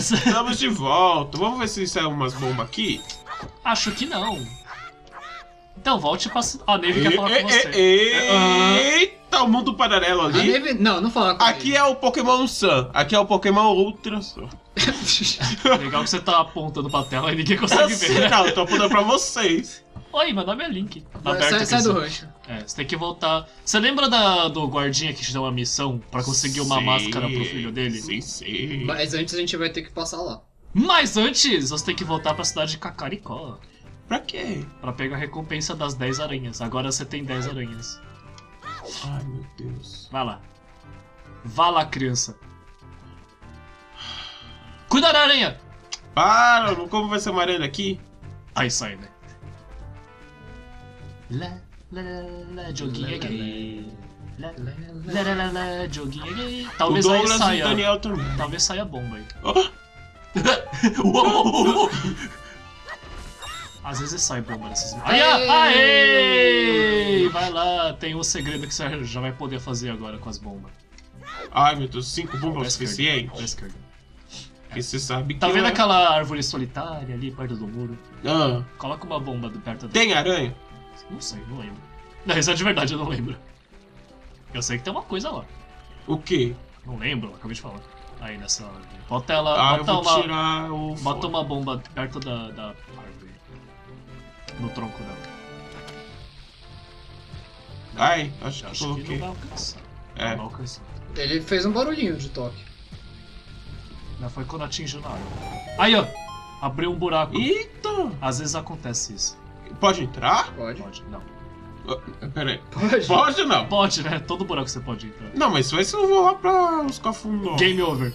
Estamos de volta. Vamos ver se sai umas bombas aqui. Acho que não. Então volte pra... A Neve quer falar com você. Eita, o mundo paralelo A ali. Neve... Não fala com Aqui ele. é o Pokémon Sun. Aqui é o Pokémon Ultra Sun. Legal que você tá apontando pra tela e ninguém consegue ver, né? Não, eu tô apontando pra vocês. Oi, meu nome é Link. Tá aberto aqui, Sai do assim. rancho. É, você tem que voltar. Você lembra do guardinha que te deu uma missão pra conseguir uma Sim, máscara pro filho dele? Sim, sim. Mas antes a gente vai ter que passar lá. Mas antes, você tem que voltar pra cidade de Kakariko Pra quê? pra pegar a recompensa das 10 aranhas. Agora você tem 10 aranhas. Ai, meu Deus. Vai lá. Vá lá, criança. Cuida da aranha! Para, como vai ser uma aranha aqui? Aí sai, né? Joguinho é gay. Joguinho é gay. O Talvez aí Douglas e o saia. Daniel também. Talvez saia bomba aí. Oh, Às vezes sai bomba nessas. Aê! Aê! Vai lá, tem um segredo que você já vai poder fazer agora com as bombas. ai, meu Deus, 5 bombas é o Pra esquerda, suficiente? pra esquerda. Porque você sabe que. Tá vendo aquela árvore solitária ali perto do muro? Ah, Coloca uma bomba perto da. tem aranha? Não sei, não lembro. Não, isso é de verdade, eu não lembro. Eu sei que tem uma coisa lá. O quê? Não lembro, acabei de falar. Aí nessa árvore. Bota ela. Ah, eu bota vou uma. tirar o. Bota uma bomba perto da árvore. No tronco dela. Ai, acho que Acho que coloquei. não vai alcançar. É. Não vai alcançar. Ele fez um barulhinho de toque. Não foi quando atingiu na água. Aí, ó! Abriu um buraco. Eita! Às vezes acontece isso. Pode entrar? Pode. Pode, não. Pera aí. Pode. Pode ou não? Pode, né? Todo buraco você pode entrar. Não, mas vai se eu vou lá pra os cafundó. Game over.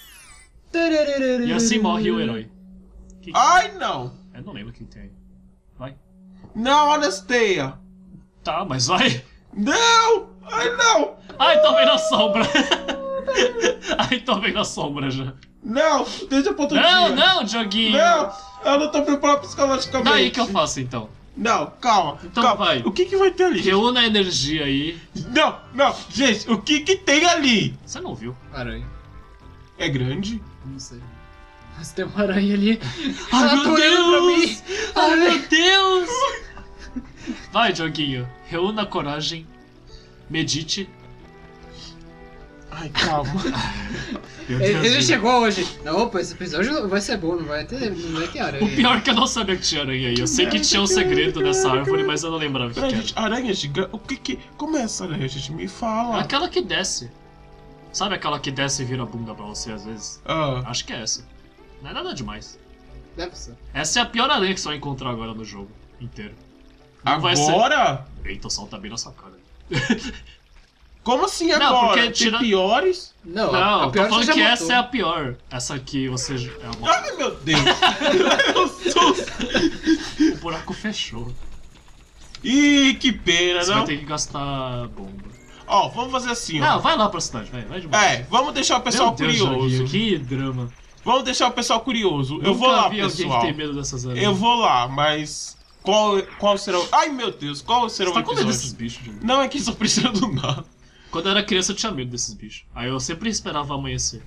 E assim morre o herói. Ai, não! Eu não lembro quem tem aí. Vai. Não, Anastasia! Tá, mas vai. Não! Ai, não! Ai, tô vendo a sombra. Ai, tô vendo a sombra já. Não! Deixa pra outro Não, dia. não, joguinho. Não! Eu não tô preparado psicologicamente. Daí que eu faço então. Não, calma. Então calma. vai. O que vai ter ali? Reúna a energia aí. Não, não. Gente, o que tem ali? Você não viu? Aranha. É grande? Não sei. Mas tem uma aranha ali. Ai, Ela meu tá olhando pra Deus! mim. Ai, meu Deus! Vai, joguinho. Reúna a coragem. Medite. Ai, calma. Meu Ele Deus. chegou hoje. Não, opa, esse episódio vai ser bom, não vai ter aranha. O pior é que eu não sabia que tinha aranha aí. Eu sei que tinha um segredo nessa árvore, mas eu não lembrava o que Peraí, era. gente, aranha gigante. O que? Como é essa aranha, gente? Me É fala. aquela que desce. Sabe aquela que desce e vira a bunda pra você às vezes? Ah, Acho que é essa. Não é nada demais. Deve ser. Essa é a pior aranha que você vai encontrar agora no jogo inteiro. Não vai ser. agora? Eita, o sol tá bem na sua cara. Como assim Não, agora? porque Tem tira- piores? Não, Não, a tô pior falando você que já essa é matou. a pior. Essa aqui você. É uma... Ai, meu Deus. Eu sou- O buraco fechou. Ih, que pena, Você não? vai ter que gastar bomba. Ó, vamos fazer assim, Não, ó. vai lá pra cidade, vai de boa. É, vamos deixar o pessoal Meu Deus, curioso. Joguinho, que drama. Vamos deixar o pessoal curioso. Eu vou Nunca lá, vi alguém pessoal. que tem medo dessas aranhas. Eu vou lá, mas qual será o... Ai, meu Deus, qual será Você o tá com medo episódio? desses bichos, Joguinho? Não, é que só precisa do nada. Quando eu era criança eu tinha medo desses bichos. Aí eu sempre esperava amanhecer.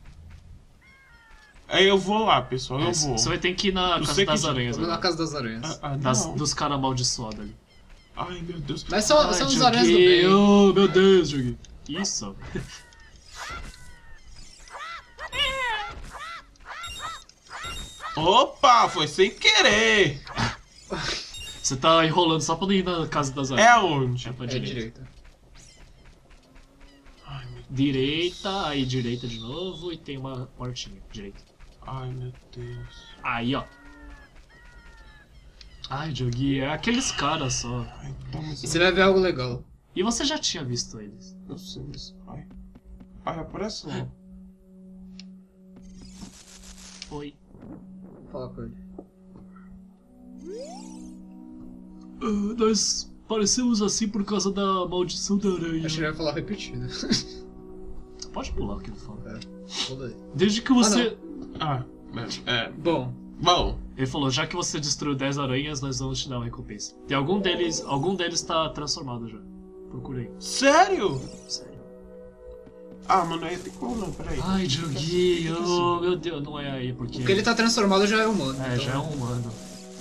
Aí eu vou lá, pessoal, eu É, vou. Você vai ter que ir na Eu casa sei que das já- aranhas. Vamos na agora. casa das aranhas. Não. Dos caras amaldiçoados ali. Ai, meu Deus. Mas são Ai, os aranhas do bem. Joguinho, meu Deus, Joguinho. Isso. Opa, foi sem querer. Você tá enrolando só pra ir na casa das É aranhas. aonde? É pra É direita. direita. Ai, meu, Direita, aí direita de novo e tem uma portinha. Direita. ai, meu Deus. Aí, ó. Ai, Joguinho, é aqueles caras só. Ai, tá, mas E você vai ver algo legal. E você já tinha visto eles. eu sei, mas... Ai, ai aparece lá. Oi. Fala com ele. Nós parecemos assim por causa da maldição da aranha. Acho que ele vai falar repetido. Pode pular o que ele fala. Foda aí. Desde que você... Ah, Bom, bom. Ele falou, já que você destruiu 10 aranhas, nós vamos te dar uma recompensa. Tem algum deles tá transformado já. Procurei. Sério? Sério. Ah, mano, aí tem como não, peraí. Ai, Dioguinho, meu Deus, não é aí, porque... Porque ele tá transformado já é humano. É, então- já é um humano.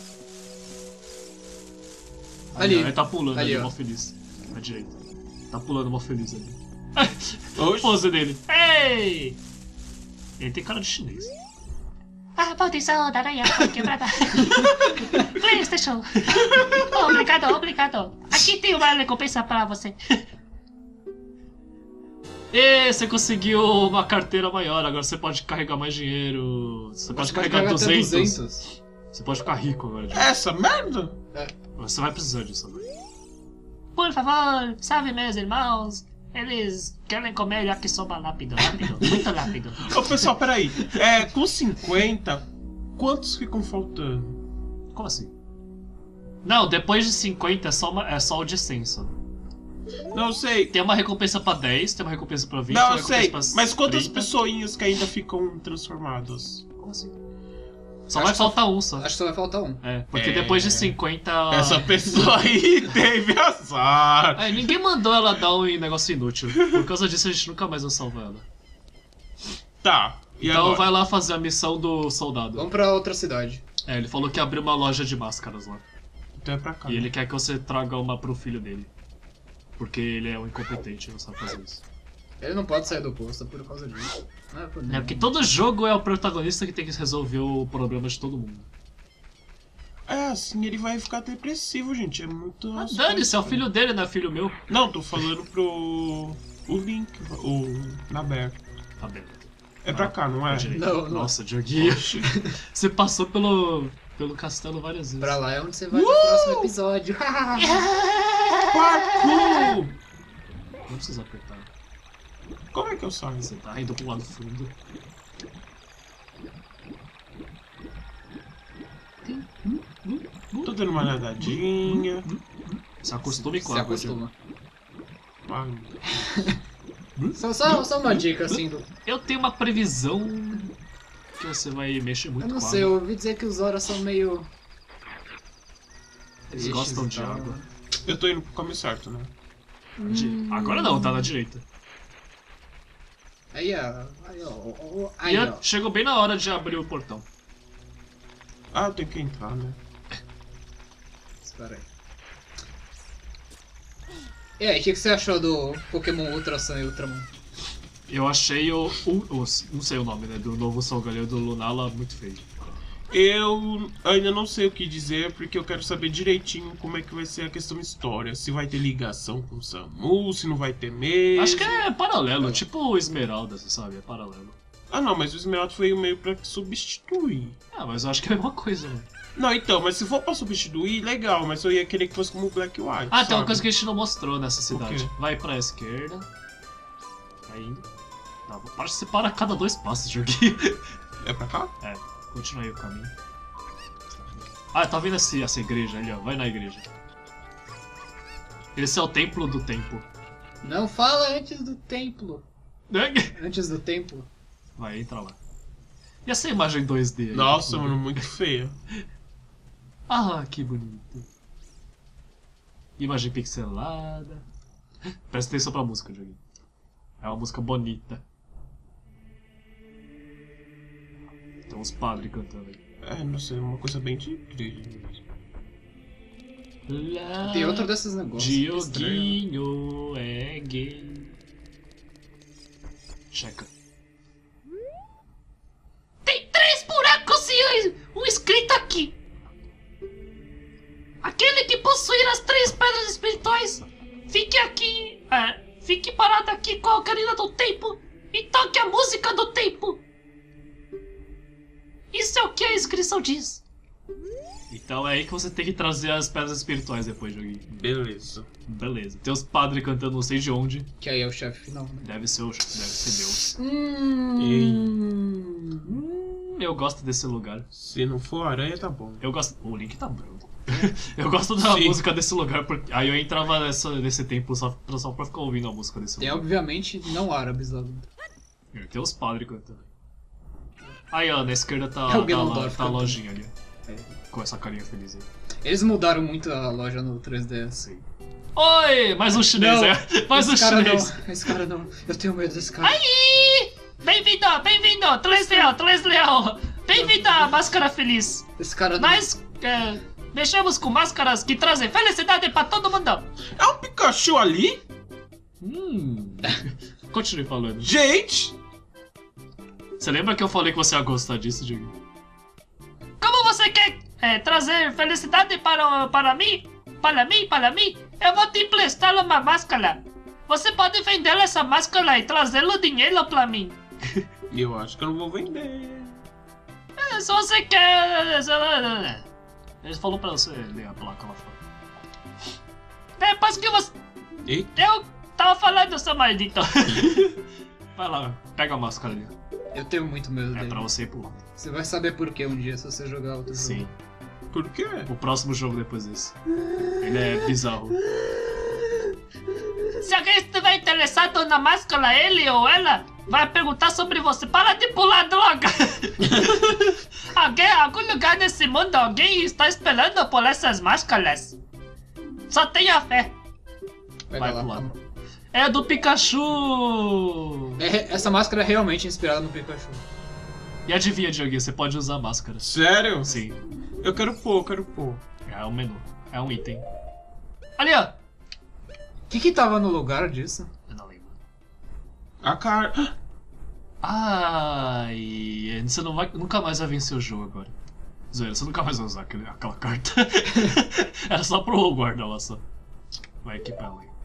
Ali. Ele tá pulando Ali, ali, ó. mó feliz. À direita. Tá pulando mó feliz ali. Oxe. Pose dele. Ei! Ele tem cara de chinês. Ah, maldição da aranha foi quebrada. PlayStation. Obrigado, obrigado. Aqui tem uma recompensa pra você. E você conseguiu uma carteira maior, agora você pode carregar mais dinheiro. Você pode carregar até 200. Você pode ficar rico agora. Diogo. Essa merda? Você vai precisar disso agora. Por favor, salve meus irmãos. Eles querem comer yakisoba rápido, rápido, muito rápido. Ô, pessoal, peraí. Com 50, quantos ficam faltando? Como assim? Não, depois de 50 é só o descenso. Não, eu sei. Tem uma recompensa pra 10, tem uma recompensa pra 20, Não, uma eu sei. recompensa pra Mas quantas 30. pessoinhas que ainda ficam transformadas? Como assim? Só Acho vai que faltar um só. Acho que só vai faltar um. É, porque É. depois de 50... Essa pessoa aí teve azar. É, ninguém mandou ela dar um negócio inútil. Por causa disso a gente nunca mais vai salvar ela. Tá. E Então agora? vai lá fazer a missão do soldado. Vamos pra outra cidade. É, ele falou que abriu uma loja de máscaras lá. Então é pra cá. E ele quer que você traga uma pro filho dele. Porque ele é um incompetente e não sabe fazer isso. Ele não pode sair do posto por causa disso. Não é por É nada. porque todo jogo é o protagonista que tem que resolver o problema de todo mundo. Assim ele vai ficar depressivo, gente. É muito. Ah, dane-se, é o filho dele, não é filho meu. Não, tô falando pro. O Link, o Naber. Tá bem. É pra cá, não é? Direito. Não, não. Nossa, Dioguinho. Você passou pelo castelo várias vezes. Pra lá é onde você vai no próximo episódio. Parkour! Não precisa apertar. Como é que eu saio? Você tá indo pro lado fundo. Tô dando uma nadadinha. Se acostume com Se a água, acostuma. Ai, Só uma dica assim do. Eu tenho uma previsão que você vai mexer muito Eu não com sei, eu água. ouvi dizer que os Zora são meio. Eles tristes gostam e de tal. água. eu tô indo pro caminho certo, né? Agora não, tá na direita. Aí, ó. Aí, E ó. chegou bem na hora de abrir o portão. Ah, eu tenho que entrar, né? Espera aí. E aí, o que você achou do Pokémon Ultra Sun e Ultramon? Eu achei não sei o nome, né? Do novo Solgaleo do Lunala muito feio. Eu ainda não sei o que dizer, porque eu quero saber direitinho como é que vai ser a questão história. Se vai ter ligação com o Samu, se não vai ter mesmo. Acho que é paralelo, tipo o Esmeralda, você sabe? É paralelo. Ah não, mas o Esmeralda foi meio pra substituir. Ah, mas eu acho que é a mesma coisa, né? Não, então, mas se for pra substituir, legal, mas eu ia querer que fosse como o Black White. Ah, tem uma sabe? coisa que a gente não mostrou nessa cidade. quê? Vai pra esquerda. Vai indo. Não, você para a cada 2 passos, Joguinho. É pra cá? É, continua aí o caminho. Ah, tá vendo essa igreja ali, ó? Vai na igreja. Esse é o templo do tempo. Não fala antes do templo. Antes do templo. Vai, entra lá. E essa imagem 2D aí? Nossa, mano, muito feia. Ah, que bonito. Imagem pixelada. Presta atenção pra música, Joguinho. É uma música bonita. Tem uns padres cantando aí. Não sei, uma coisa bem de igreja mesmo. Tem outro desses negócios. estranho. Dioguinho é gay. Checa. Tem 3 buracos e um escrito aqui. Aquele que possuir as 3 pedras espirituais, fique aqui, fique parado aqui com a ocarina do tempo e toque a música do tempo. Isso é o que a inscrição diz. Então é aí que você tem que trazer as pedras espirituais depois, Joguinho. Beleza. Beleza. Tem os padres cantando não sei de onde. Que aí é o chefe final, né? Deve ser Deus. Hum. Eu gosto desse lugar. Se não for aranha, tá bom. Eu gosto. O Link tá branco. Eu gosto da Sim. música desse lugar, porque aí eu entrava nesse templo só pra ficar ouvindo a música desse Tem lugar. obviamente não árabes lá dentro. Tem os padres cantando. Aí ó, na esquerda tá, É o Ganondorf tá a cantando. lojinha ali. É. Com essa carinha feliz aí. Eles mudaram muito a loja no 3DS. Sim. Oi! Mais um chinês, Não, Mais um esse cara chinês. não, esse cara não. Eu tenho medo desse cara. Aí! Bem-vindo, bem-vindo! 3 leão! Bem-vindo à Máscara Feliz! Esse cara não. Nós mexemos com máscaras que trazem felicidade pra todo mundo! É um Pikachu ali? Continue falando. Gente! Você lembra que eu falei que você ia gostar disso, Diego? Como você quer trazer felicidade para mim? Para mim? Eu vou te emprestar uma máscara! Você pode vender essa máscara e trazer o dinheiro pra mim! Eu acho que eu não vou vender. Se você quer... Ele falou pra você ler a placa lá fora. Depois que você... Eita. Eu tava falando, seu maldito! Vai lá, pega a máscara ali. Eu tenho muito medo É dele. pra você ir pro... Você vai saber por que um dia se você jogar outro jogo. Sim. Por quê? O próximo jogo depois desse. Ele é bizarro. Se alguém estiver interessado na máscara, ele ou ela vai perguntar sobre você. Para de pular droga! Algum lugar nesse mundo, alguém está esperando por essas máscaras. Só tenha fé. Pega Vai lá. pro lado. É do Pikachu! Essa máscara é realmente inspirada no Pikachu. E adivinha, Dioguinho, você pode usar a máscara. Sério? Sim. Eu quero pôr, É um menu. É um item. Ali, ó. O que tava no lugar disso? Eu não lembro. A cara. Ai, você não vai, nunca mais vai vencer o jogo agora. Zoeira, você nunca mais vai usar aquela carta. Era só pro guarda lá só. Vai equipar ela aí.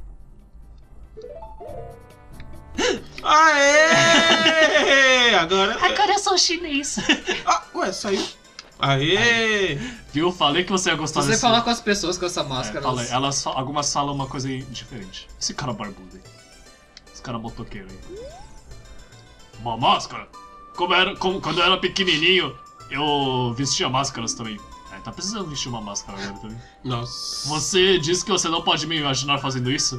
Aê! Agora. Agora eu sou chinês. Ah, ué, saiu. Aê! Viu? Falei que você ia gostar Se você desse... falar com as pessoas com essa máscara, falei. Algumas falam uma coisa diferente. Esse cara barbudo aí. Esse cara motoqueiro aí. Uma máscara? Quando eu era pequenininho, eu vestia máscaras também. Tá precisando vestir uma máscara agora também. Nossa. Você disse que você não pode me imaginar fazendo isso?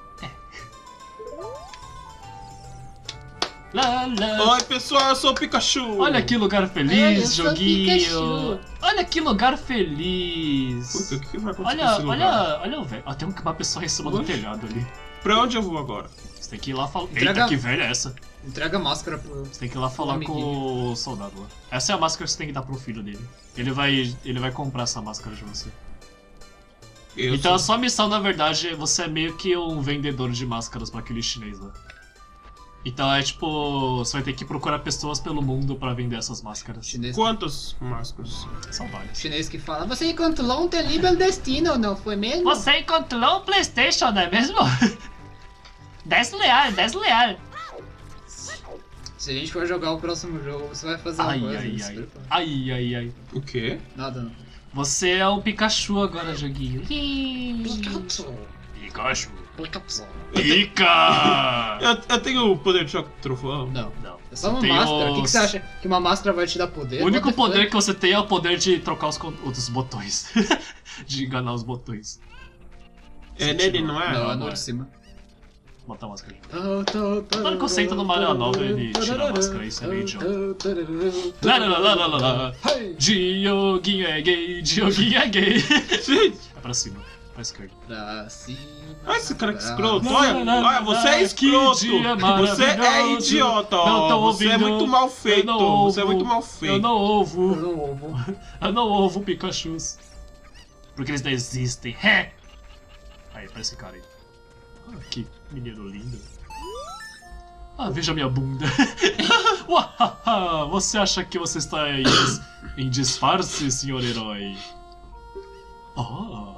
Lá, lá. Oi, pessoal, eu sou o Pikachu. Olha que lugar Eu feliz, sou joguinho. Pikachu. Olha que lugar feliz. Puta, o que vai acontecer com esse lugar? Olha o velho. Tem uma pessoa em cima do Oxe. telhado ali. Pra onde eu vou agora? Você tem que ir lá falar. Entrega- Eita, que velha é essa? entrega a máscara pro... Você tem que ir lá falar com amiguinho. o soldado lá. Essa é a máscara que você tem que dar pro filho dele. Ele vai comprar essa máscara de você. Eu Então a sou... sua missão, na verdade, você é meio que um vendedor de máscaras pra aquele chinês lá. Então é tipo, você vai ter que procurar pessoas pelo mundo pra vender essas máscaras. Chinês, Quantas máscaras? São várias. chinês que fala, você encontrou um terrível destino, não foi mesmo? Você encontrou um PlayStation, não é mesmo? 10 reais. Se a gente for jogar o próximo jogo, você vai fazer uma Ai, coisa. ai, isso, ai. prepara. Ai. O quê? Nada, não. Você é o Pikachu agora, joguinho. Pikachu. Pikachu. Pikachu. Pica! Eu tenho o poder de choque do trovão? Não. Não. É só uma Tem máscara. O que os- você acha? Que uma máscara vai te dar poder? O único What the poder fuck? que você tem é o poder de trocar os botões. De enganar os botões. É nele, não é? Não, é não no é. de cima. Bota a máscara. Na hora que eu sento no Mario Nova, ele tira a máscara, isso é meio idiota. Lá, lá, lá, lá, lá, lá, lá. Dioguinho é gay, Dioguinho é gay. Gente, É pra cima, pra esquerda. Pra cima. olha esse cara que pra- escroto. Lá, Olha, lá, lá, olha, você é que escroto. dia Você é maravilhoso. idiota, Não tô ó. Você é ouvindo. muito mal feito. Eu não Você é ouvo. muito mal Eu feito. não ouvo, Eu não ouvo. eu não ouvo Pikachus. Porque eles não existem. É. Aí, pra esse cara aí. Ah, que menino lindo. Ah, veja minha bunda. Uahaha, você acha que você está em disfarce, senhor herói? Oh.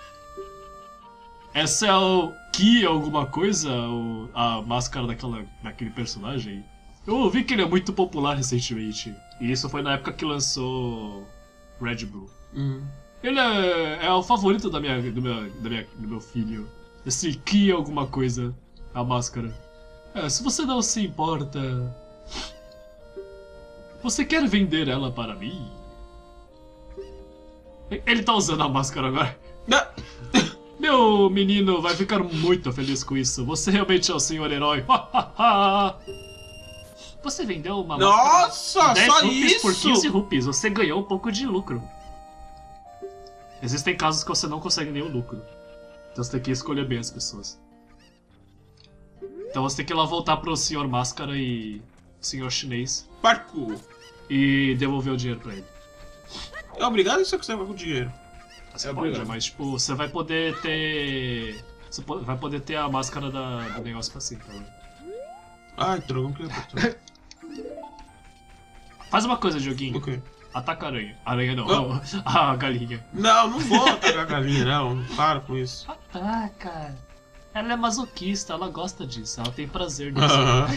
Essa é o Ki alguma coisa? A máscara daquele personagem? Eu ouvi que ele é muito popular recentemente. E isso foi na época que lançou Red Bull. Ele é o favorito do meu filho. Esse Ki alguma coisa. A máscara. Se você não se importa... Você quer vender ela para mim? Ele tá usando a máscara agora. Não. Meu menino vai ficar muito feliz com isso. Você realmente é o senhor herói. Você vendeu uma máscara Nossa, 10 só rupees por 15 isso? rupees. Você ganhou um pouco de lucro. Existem casos que você não consegue nenhum lucro. Então você tem que escolher bem as pessoas. Então você tem que ir lá voltar pro Senhor Máscara e Senhor Chinês Parkour. e devolver o dinheiro pra ele. É obrigado ou você consegue com o dinheiro? Você pode, mas tipo, você vai poder ter... vai poder ter a máscara do negócio pra sempre. Tá? Ai, droga, não queria apertar. Faz uma coisa, joguinho. O quê? Ataca a aranha. Aranha não, a galinha. Não vou atacar a galinha, não. Para com isso. Ataca. Ela é masoquista, ela gosta disso, ela tem prazer nisso.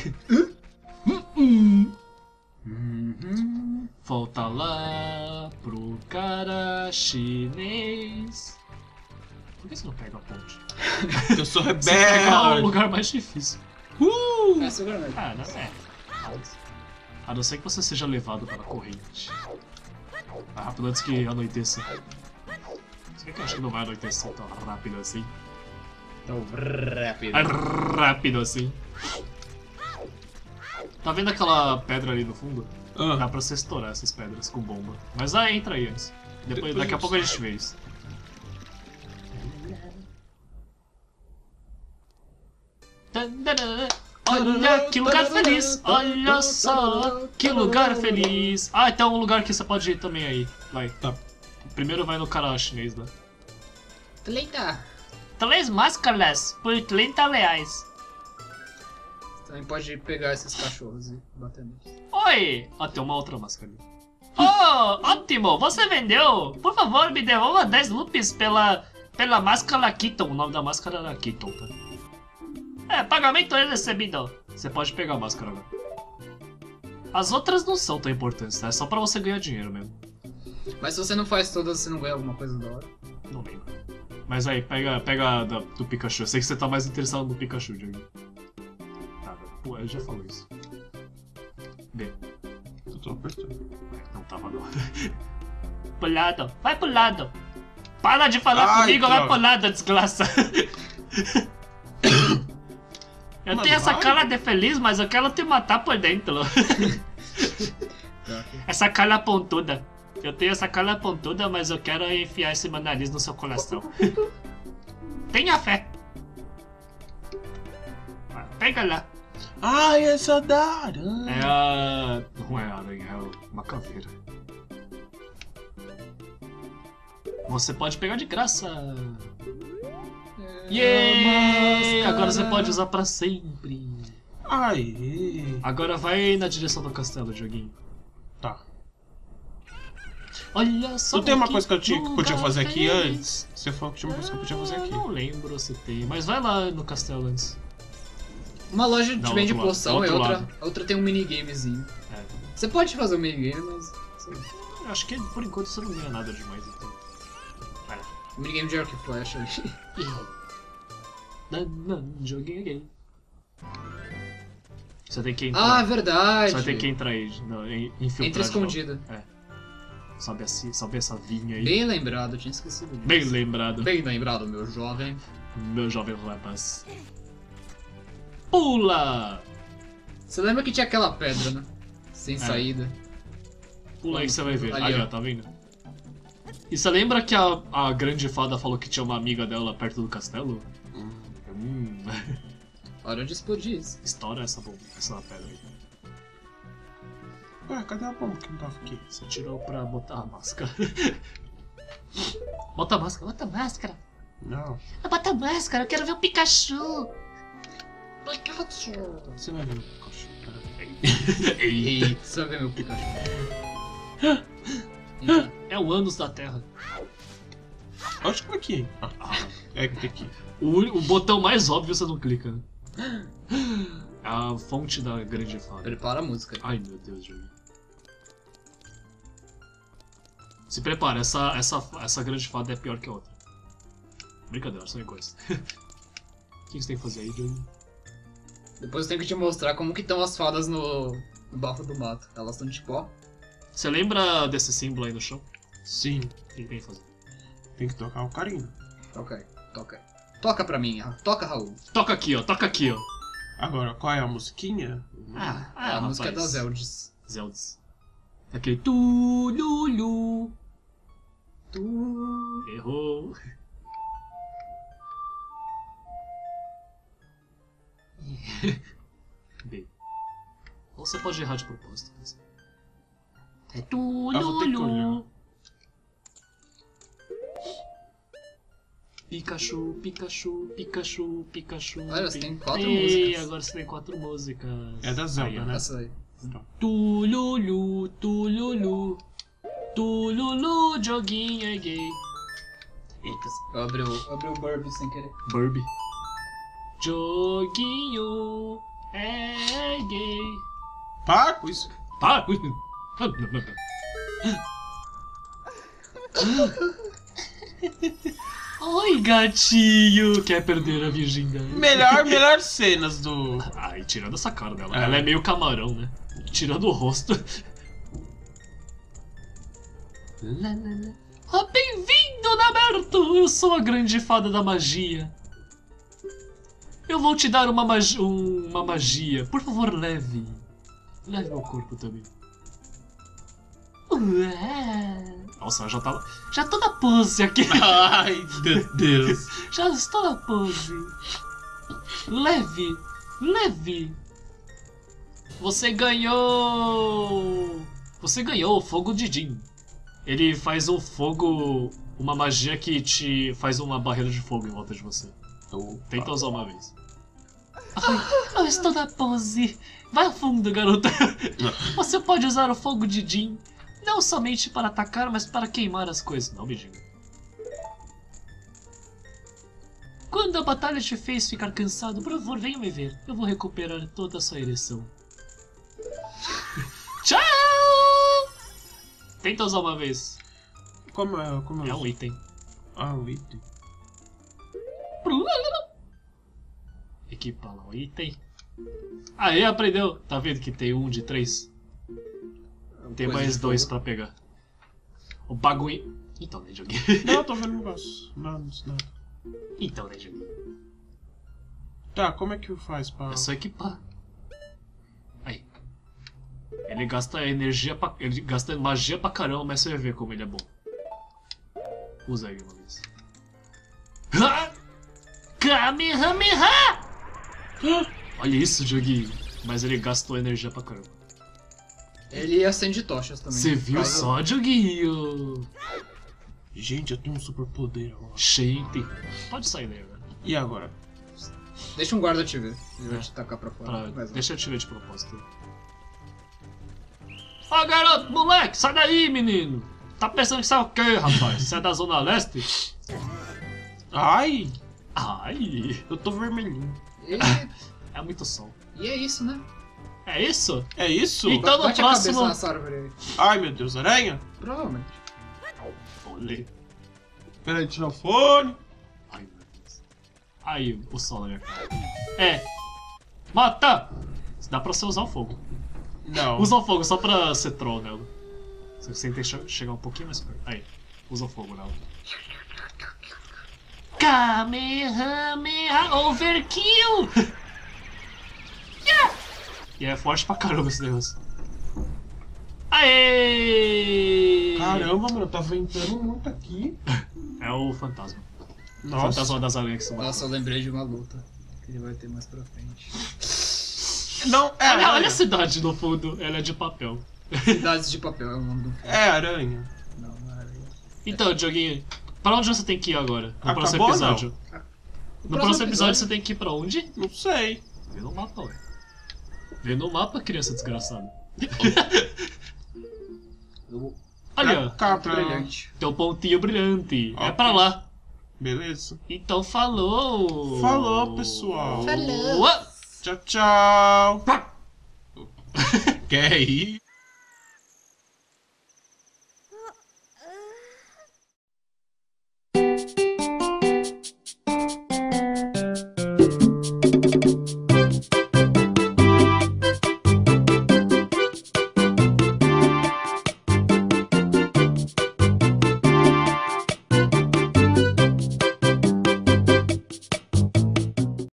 Volta lá pro cara chinês. Por que você não pega a ponte? Eu sou Você pega o rebelde. lugar mais difícil. Essa é verdade. Ah, não é. A não ser que você seja levado pela corrente. Vai rápido antes que anoiteça. Se bem que eu acho que não vai anoitecer tão rápido assim. Então, rápido. Rápido assim. Tá vendo aquela pedra ali no fundo? Dá pra você estourar essas pedras com bomba. Mas entra aí antes. Depois Daqui a eu pouco a gente vê isso. Olha que lugar feliz! Olha só que lugar feliz! Ah, então um lugar que você pode ir também aí. Vai. Tá. Primeiro vai no cara chinês lá. 30. 3 máscaras por 30 reais. Também pode pegar esses cachorros e bater neles. Oi! Ah, tem uma outra máscara ali. Oh, ótimo! Você vendeu! Por favor, me devolva 10 loops pela máscara Keaton. O nome da máscara era Keaton, tá? Pagamento recebido. Você pode pegar a máscara agora. As outras não são tão importantes, tá? É só pra você ganhar dinheiro mesmo. Mas se você não faz todas, você não ganha alguma coisa da hora. Não lembro. Mas aí, pega a do Pikachu. Eu sei que você tá mais interessado no Pikachu, Diego. Tá, pô, eu já falou isso. B. Eu tô apertando. Não tava não. Pro lado. Vai pro lado. Para de falar Ai, comigo, vai droga. pro lado, desgraça. Eu Mas tenho essa vai. cara de feliz, mas eu quero te matar por dentro. Essa cara pontuda. Eu tenho essa cara pontuda, mas eu quero enfiar esse meu nariz no seu coração. Tenha fé. Pega lá. Ai, essa da aranha. É a... Não é a aranha, é uma caveira. Você pode pegar de graça. Yay! Agora você pode usar pra sempre. Ai. Agora vai na direção do castelo, joguinho. Tá. Olha só. Não tem uma coisa que eu podia fazer aqui feliz. antes? Você falou que tinha uma coisa que eu podia fazer Eu aqui. não lembro se tem, mas vai lá no castelo antes. Uma loja Não, te vende outro lado, poção outro e lado. outra tem um minigamezinho. É. Você pode fazer um minigame, mas. Eu acho que por enquanto você não ganha nada demais, então. Vai lá. Minigame de arco e flecha ali. Joguinho gay. Você tem que entrar. Ah, verdade! Você vai ter que entrar aí, infiltrar. Entra de novo. escondido. Sobe essa vinha aí. Bem lembrado, eu tinha esquecido disso. Bem lembrado, Bem lembrado, meu jovem. meu jovem rapaz. Pula! Você lembra que tinha aquela pedra, né? Sem saída. Pula aí que você vai ver. Ali, Ali, ó. ó, tá vendo? E você lembra que a grande fada falou que tinha uma amiga dela perto do castelo? Hora de explodir isso. Estoura essa bomba, essa pedra aí. Ué, cadê a bomba que não tava aqui? Você tirou pra botar a máscara. Bota a máscara. Bota máscara. Não. Bota a máscara, eu quero ver o Pikachu. Você vai ver o Pikachu. Ei, você vai ver meu Pikachu. Então, É o ânus da Terra. Acho que foi aqui. É que tem aqui. O botão mais óbvio você não clica, né? É a fonte da grande fada. prepara a música. Ai meu Deus, Júlio. Se prepara, essa grande fada é pior que a outra. Brincadeira, são iguais. O que você tem que fazer aí, Júlio? Depois eu tenho que te mostrar como que estão as fadas no bafo do mato. Elas estão de pó. Você lembra desse símbolo aí no chão? Sim. O que tem que fazer? Tem que tocar o carinho. Toca aí, toca aí. Toca pra mim, toca, Raul. Toca aqui, ó, toca aqui, ó. Agora, qual é a musiquinha? A música é da Zeldes. Zeldes. Aquele tu, lu, tu. Errou. B. Ou você pode errar de propósito. Mas... É Eu vou ter que olhar. Pikachu, Pikachu, Pikachu, Pikachu. Olha, você tem 4 Ei, músicas. agora você tem 4 músicas. É da Zelda, Aí, ó. né? Essa aí. Tululu, tululu, tululu, joguinho é gay. Eita, Eu abri o Burb sem querer. Burby. Joguinho é gay. Para com isso. Tá? Oi, gatinho. Quer perder a virgindade? Melhor cenas do... Ai, tirando essa cara dela. É. Ela é meio camarão, né? Tirando o rosto. Ah, bem-vindo, Naberto! Eu sou a grande fada da magia. Eu vou te dar uma magia. Por favor, leve. Leve meu corpo também. Ué. Nossa, já tô na pose aqui. Ai, meu Deus. Já estou na pose. Leve, leve. Você ganhou. Você ganhou o fogo de Jin. Ele faz um fogo, uma magia que te faz uma barreira de fogo em volta de você. Tenta usar uma vez. Ai, eu estou na pose. Vai a fundo, garota. Você pode usar o fogo de Jin, não somente para atacar, mas para queimar as coisas. Não me diga. Quando a batalha te fez ficar cansado, por favor, venha me ver. Eu vou recuperar toda a sua ereção. Tchau! Tenta usar uma vez. Como é É um item. Ah, um item. Equipa lá o item. Aí aprendeu. Tá vendo que tem 1 de 3? Tem Coisa mais de 2 fogo. pra pegar. O bagulho. Então, nem joguei. Não, eu tô vendo um negócio. Nada. Então, nem joguei. Tá, como é que faz pra... É só equipar. Aí. Ele gasta energia pra... Ele gasta magia pra caramba, mas você vai ver como ele é bom. Usa ele uma vez. Ha! Kamehameha! Olha isso, joguinho. Mas ele gastou energia pra caramba. Ele acende tochas também. Você viu Caso- só, joguinho? Gente, eu tenho um super poder agora. Gente. Pode sair daí agora. E agora? Deixa um guarda te ver. Ele vai te tacar pra fora. Mas não. Deixa eu te ver de propósito. Ó, garoto, moleque, sai daí, menino. Tá pensando que você é o quê, rapaz? Você é da Zona Leste? Ai, Ai, eu tô vermelhinho. E, é muito sol. e é isso, né? É isso? É isso? Então no Bate a próximo... cabeça nessa árvore aí. Ai, meu Deus, aranha? Provavelmente. Olê. Peraí, tirar o fone. Ai, meu Deus. Aí, o sol na minha cara. É. Mata! Dá pra você usar o fogo. Não. Usa o fogo só pra ser troll nela. Você tem que chegar um pouquinho mais perto. Aí, usa o fogo nela. Kamehameha Overkill! Yeah! E é forte pra caramba esse negócio. Aê! Caramba, mano, tá ventando muito aqui. É o fantasma. O Nossa. fantasma das aranhas que se Nossa, eu matou. lembrei de uma luta. Que ele vai ter mais pra frente. Não, é Olha, olha aranha. a cidade no fundo, ela é de papel. Cidades de papel é o nome do filme. É aranha. Não, não era isso. Então, Dioguinho, pra onde você tem que ir agora? No Acabou próximo ou não? episódio. No próximo episódio você tem que ir pra onde? Não sei. Vê no mapa, ué. Vê no mapa, criança desgraçada. Olha, Pra... Brilhante. tem um pontinho brilhante. É Ok. pra lá. Beleza. Então falou! Falou, pessoal. Falou! Tchau, tchau. Quer ir?